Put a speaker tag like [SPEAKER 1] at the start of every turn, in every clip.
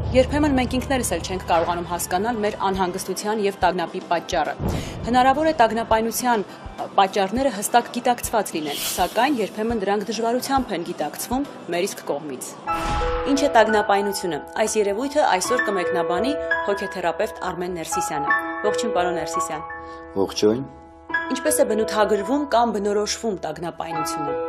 [SPEAKER 1] Երբեմն մենք ինքներս էլ չենք կարողանում հասկանալ մեր անհանգստության եւ տագնապի պատճառը։ Հնարավոր է տագնապայնության պատճառները հստակ գիտակցված լինեն, սակայն երբեմն դրանք դժվարությամբ են գիտակցվում մեր իսկ կողմից։ Ինչ է տագնապայնությունը։ Այս երևույթը այսօր կմեկնաբանի հոգեթերապևտ Արմեն Ներսիսյանը։ Ողջույն, պարոն Ներսիսյան։
[SPEAKER 2] Ողջույն։
[SPEAKER 1] Ինչպես է բնութագրվում կամ բնորոշվում տագնապայնությունը։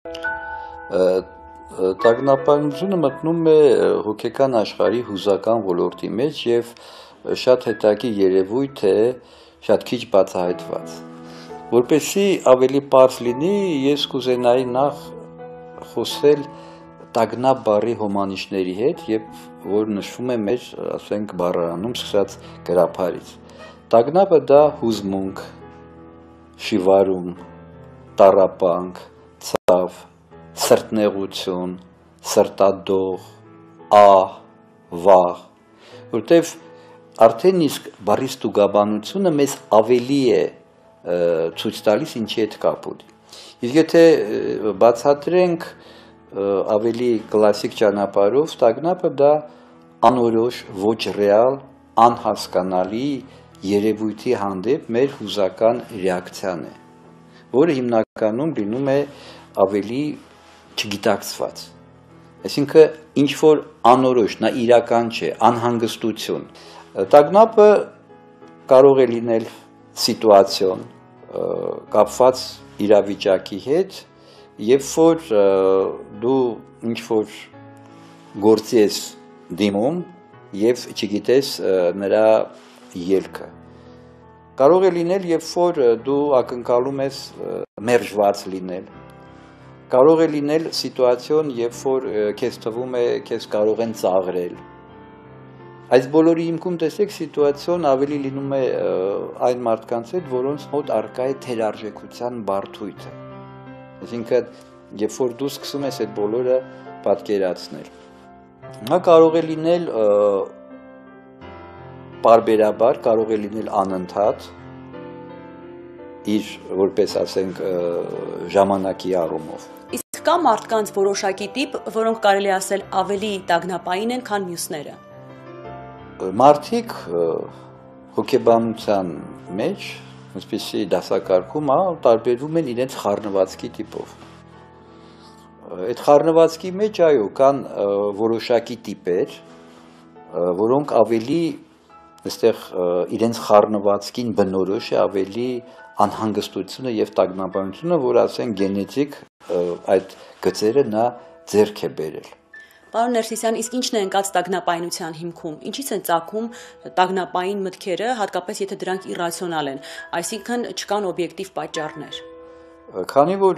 [SPEAKER 2] Տագնապայնությունը մտնում է հոգեկան աշխարհի հուզական ոլորտի մեջ եւ շատ հետաքրքիր երևույթ է, շատ քիչ բացահայտված։ Որպեսզի ավելի պարզ լինի, ես կուզենայի նախ խոսել տագնապ բառի հոմանիշների հետ, որ նշվում է մեր, ասենք, բառարանում սկսած գրաբարից։ Տագնապը դա հուզմունք, շիվարում, տառապանք, ցավ, սրտնեղություն, սրտադող, ահ, վախ, որտեվ արդեն իսկ բառի ստուգաբանությունը մեզ ավելի է ցույց տալիս ինչի հետ կապ ունի։ Իսկ եթե բացատրենք ավելի կլասիկ ճանապարհով, տագնապը դա անորոշ, ոչ ռեալ, անհասկանալի երևույթի հանդեպ մեր հուզական ռեակցիան է, որը հիմնականում լինում է ավելի չգիտակցված, այսինքն ինչ որ անորոշ, նա իրական չէ, անհանգստություն։ Տագնապը կարող է լինել սիտուացիոն, կապված իրավիճակի հետ, երբ որ դու ինչ որ գործի ես դիմում եւ չգիտես նրա ելքը։ Կարող է լինել, երբ որ դու ակնկալում ես մերժված լինել։ Կարող է լինել սիտուացիոն, երբ որ քեզ թվում է, քեզ կարող են ծաղրել։ Այս բոլորի հիմքում տեսեք սիտուացիոն ավելի լինում է այն մարդկանց հետ, որոնց մոտ առկա է թերարժեքության բարդույթը։ Այսինքն, երբ որ դու սկսում ես այդ բոլորը պատկերացնել։ Նա կարող է լինել պարբերաբար, կարող է լինել անընդհատ, իր որպես ասենք ժամանակի առումով։
[SPEAKER 1] Իսկ կա մարդկանց որոշակի տիպ, որոնք կարելի ասել ավելի տագնապային են, քան մյուսները։
[SPEAKER 2] Մարդիկ հոգեբանության մեջ, այսպիսի դասակարգում, տարբերվում են իրենց խառնվածքի տիպով։ Այդ խառնվածքի մեջ, այո, կան որոշակի տիպեր, որոնք ավելի այստեղ իրենց խառնվածքին բնորոշ է ավելի անհանգստությունը եւ տագնապայությունը, որ ասեն գենետիկ այդ գծերը նա ձեռք է բերել։
[SPEAKER 1] Պարոն Ներսիսյան, իսկ ինչն է ընկած տագնապայնության հիմքում։ Ինչից են ծագում տագնապային մտքերը, հատկապես եթե դրանք իռացիոնալ են, այսինքն չկան օբյեկտիվ պատճառներ։
[SPEAKER 2] Քանի որ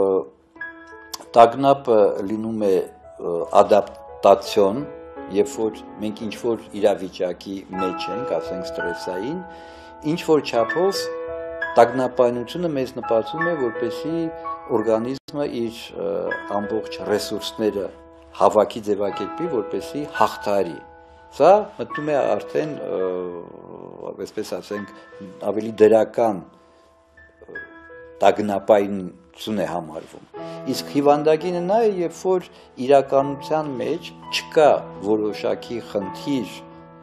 [SPEAKER 2] տագնապը լինում է ադապտացիոն, երբ որ մենք ինչ որ իրավիճակի մեջ ենք, ասենք ստրեսային, ինչ որ չափով տագնապայնությունը մեզ նպաստում է, որպեսզի օրգանիզմը իր ամբողջ ռեսուրսները հավաքի ձևակերպի, որպեսզի հաղթարի։ Սա մտնում է արդեն, այսպես ասենք, ավելի դրական տագնապայնություն է համարվում։ Իսկ հիվանդագինը նա է, երբ որ իրականության մեջ չկա որոշակի խնդիր,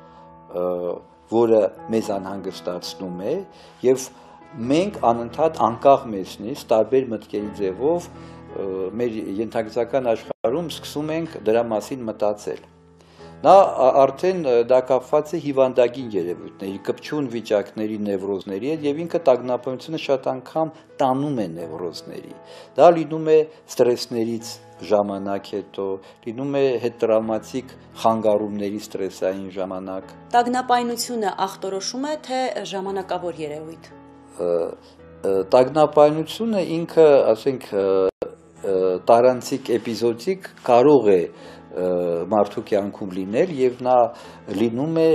[SPEAKER 2] որը մեզ անհանգստացնում է, եւ մենք անընդհատ անկախ մեզնից տարբեր մտքերի ձևով մեր ենթակացական աշխարհում սկսում ենք դրա մասին մտածել։ Նա արդեն դա կապված է հիվանդագին երևույթների, կպչուն վիճակների, նևրոզների հետ եւ ինքը տագնապայնությունը շատ անգամ տանում է նևրոզների։ Դա լինում է ստրեսներից ժամանակ հետո, լինում է հետտրավմատիկ խանգարումների ստրեսային ժամանակ։
[SPEAKER 1] Տագնապայնությունը ախտորոշում է, թե ժամանակավոր երևույթ։
[SPEAKER 2] Տագնապայնությունը ինքը, ասենք, տարանցիկ էպիզոդիկ կարող է մարդու կյանքում լինել եւ նա լինում է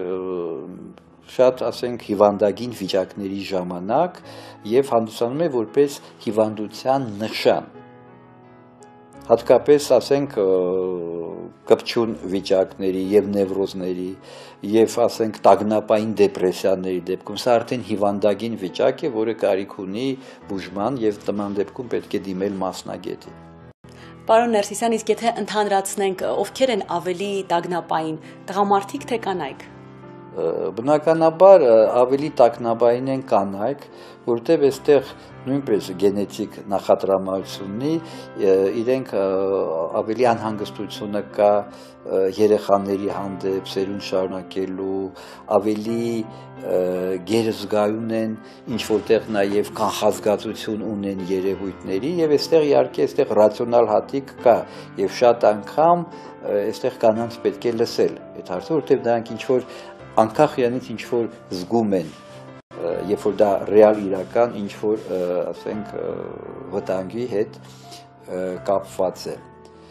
[SPEAKER 2] շատ, ասենք, հիվանդագին վիճակների ժամանակ եւ հանդիսանում է որպես հիվանդության նշան։ Հատկապես, ասենք, կպչուն վիճակների եւ նևրոզների եւ, ասենք, տագնապային դեպրեսիաների դեպքում սա արդեն հիվանդագին վիճակ է, որը կարիք ունի բուժման եւ նման դեպքում պետք է դիմել մասնագետի։
[SPEAKER 1] Պարոն Ներսիսյան, իսկ եթե ընդհանրացնենք, ովքեր են ավելի տագնապային, տղամարդիկ թե կանայք։
[SPEAKER 2] Բնականաբար ավելի տագնապային են կանայք, որտեղ այստեղ նույնպես գենետիկ նախատրամադրություն ունի, իրենք ավելի անհանգստությունը կա երեխաների հանդեպ սերունդ շարունակելու, ավելի գերզգայուն են, ինչ որտեղ նաև կանխազգացություն ունեն երևույթների, եւ այստեղ իհարկե այստեղ ռացիոնալ հատիկ կա, եւ շատ անգամ այստեղ կանանց պետք է լսել այդ հարցը, որտեղ նրանք ինչ որ անկախ իրանից ինչ որ զգում են, երբ որ դա ռեալ իրական ինչ որ ասենք վտանգի հետ կապված է։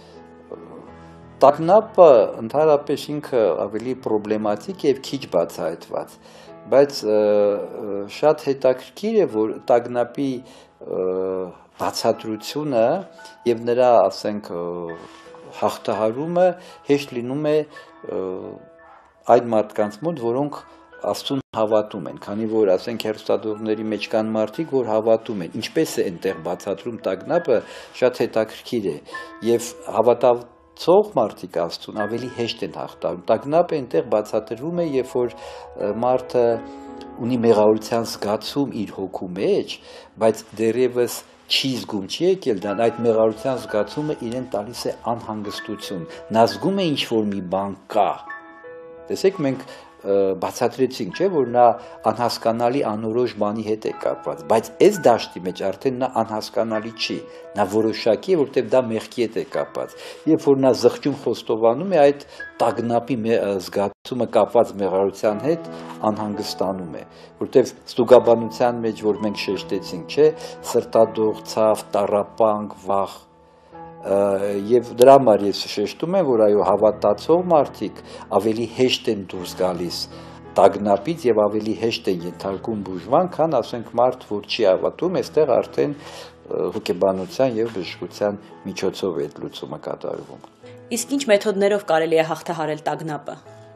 [SPEAKER 2] Տագնապը ընդհանրապես ինքը ավելի պրոբլեմատիկ եւ քիչ բացահայտված, բայց շատ հետաքրքիր է, որ տագնապի բացատրությունը եւ նրա, ասենք, հաղթահարումը հեշտ լինում է այդ մարդկանց մոտ, որոնք Աստծուն հավատում են, քանի որ ասենք հեռուստադիտողների մեջ կան մարդիկ, որ հավատում են, ինչպես է այնտեղ բացատրում տագնապը, շատ հետաքրքիր է, եւ հավատացող մարդիկ Աստծուն ավելի հեշտ են հաղթահարում։ Տագնապը այնտեղ բացատրվում է, երբ որ մարդը ունի մեղավորության զգացում իր հոգու մեջ, բայց դեռևս չի զգում, չի եկել դրան, այդ մեղավորության զգացումը իրեն տալիս է անհանգստություն, նա զգում է ինչ որ մի բան կա։ Տեսեք, մենք բացատրեցինք, չէ, որ նա անհասկանալի անորոշ բանի հետ է կապված, բայց այս դաշտի մեջ արդեն նա անհասկանալի չի, նա որոշակի է, որտեղ դա մեղքի հետ է կապված։ Երբ որ նա զղջում խոստովանում է, այդ տագնապի զգացումը կապված մեղարության հետ անհանգստանում է, որտեղ ստուգաբանության մեջ, որ մենք շեշտեցինք, չէ, սրտադող, ցավ, տառապանք, վախ, եւ դրա համար ես շեշտում եմ, որ այո, հավատացող մարդիկ ավելի հեշտ են դուրս գալիս տագնապից եւ ավելի հեշտ են ենթարկում բուժման, քան ասենք մարդ, որ չի հավատում, այստեղ արդեն հոգեբանության եւ բժշկության միջոցով է այդ լուծումը կատարվում։
[SPEAKER 1] Իսկ ինչ մեթոդներով կարելի է հաղթահարել տագնապը։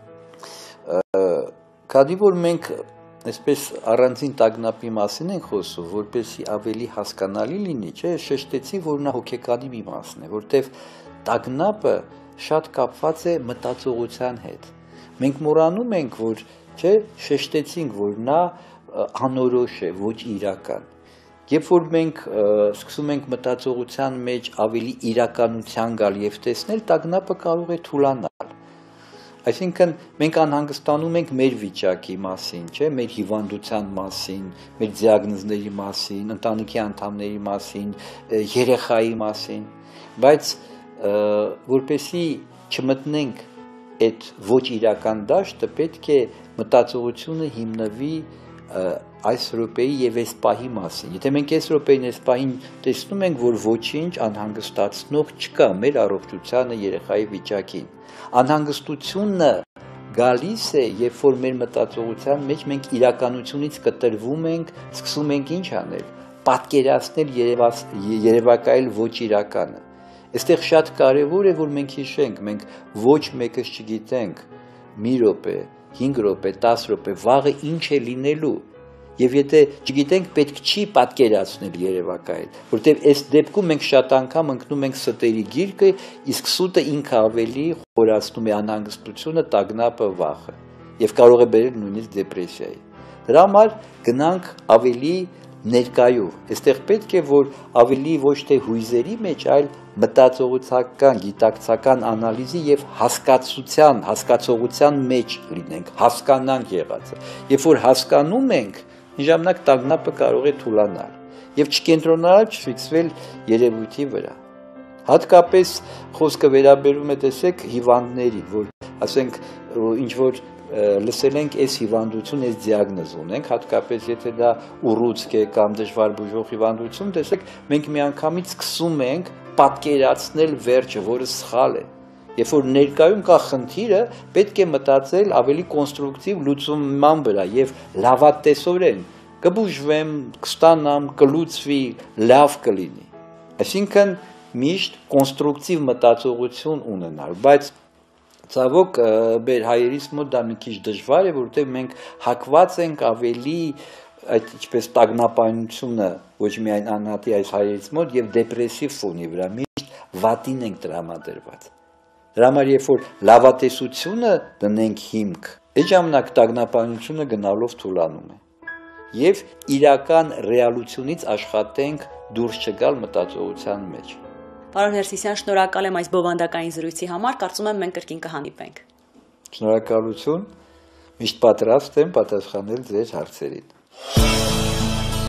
[SPEAKER 2] Քանի որ մենք այսպես առանձին տագնապի մասին ենք խոսում, որպեսզի ավելի հասկանալի լինի, չէ, շեշտեցի, որ նա հոգեկանի մի մասն է, որտեղ տագնապը շատ կապված է մտածողության հետ։ Մենք մոռանում ենք, որ, չէ, շեշտեցինք, որ նա անորոշ է, ոչ իրական։ Երբ որ մենք սկսում ենք մտածողության մեջ ավելի իրականության գալ եւ տեսնել, տագնապը կարող է թուլանալ։ Այսինքն մենք անհանգստանում ենք մեր վիճակի մասին, չէ, մեր հիվանդության մասին, մեր դիագնոզների մասին, ընտանիքի անդամների մասին, երեխայի մասին, բայց որպեսզի չմտնենք այդ ոչ իրական դաշտը, պետք է մտածողությունը հիմնվի այս րոպեի եւ այս պահի մասին։ Եթե մենք այս րոպեին այս պահին տեսնում ենք, որ ոչինչ անհանգստացնող չկա մեր առողջությանը, երեխայի վիճակին, անհանգստությունը գալիս է, երբ որ մեր մտածողության մեջ մենք իրականությունից կտրվում ենք, սկսում ենք ինչ անել, պատկերացնել երևակայել ոչ իրականը։ Այստեղ շատ կարևոր է, որ մենք հիշենք, մենք ոչ մեկս չգիտենք մի րոպե, 5 րոպե, 10 րոպե, վաղը ինչ է լինելու։ Եվ եթե չգիտենք, պետք չի պատկերացնել երևակայել, որտեղ այս դեպքում մենք շատ անգամ ընկնում ենք ստերի գիրկը, իսկ սուտը ինքը ավելի խորացնում է անհանգստությունը, տագնապը, վախը, եւ կարող է բերել նույնիսկ դեպրեսիայի։ Դրա համար գնանք ավելի ներկայով։ Այստեղ պետք է, որ ավելի ոչ թե հույզերի մեջ, այլ մտածողության, գիտակցական անալիզի եւ հասկացողության մեջ լինենք, հասկանանք եղածը։ Երբ որ հասկանում ենք, ժամանակ տագնապը կարող է թուլանալ եւ չկենտրոնանալ, չֆիքսվել երևույթի վրա։ Հատկապես խոսքը վերաբերում է, տեսեք, հիվանդներին, որ ասենք ինչ որ լսել ենք այս հիվանդություն, այս դիագնոզ ունենք, հատկապես եթե դա ուռուցք է կամ դժվար բուժող հիվանդություն, տեսեք, մենք միանգամից սկսում ենք պատկերացնել վերջը, որը սխալ է։ Երբ որ ներկայում կա խնդիրը, պետք է մտածել ավելի կոնստրուկտիվ լուծման վրա եւ լավատեսորեն կբուժվեմ, կստանամ, կլուծվի, լավ կլինի։ Այսինքն միշտ կոնստրուկտիվ մտածողություն ունենալ, բայց ցավոք մեր հայերիս մոտ դա մի քիչ դժվար է, որովհետեւ մենք հակված ենք ավելի այդ ինչպես տագնապայնությունը ոչ միայն անհատի այս հայերից մոտ եւ դեպրեսիվ ֆոնի վրա, միշտ վատին ենք տրամադրված։ Դրա համար երբ որ լավատեսությունը դնենք հիմք, այդ ժամանակ տագնապանությունը գնալով թուլանում է։ Եվ իրական ռեալությունից աշխատենք դուրս չգալ մտածողության մեջ։
[SPEAKER 1] Պարոն Ներսիսյան, շնորհակալ եմ այս բովանդակային զրույցի համար, կարծում եմ մենք կրկին կհանդիպենք։
[SPEAKER 2] Շնորհակալություն, միշտ պատրաստ եմ պատասխանել ձեր հարցերին։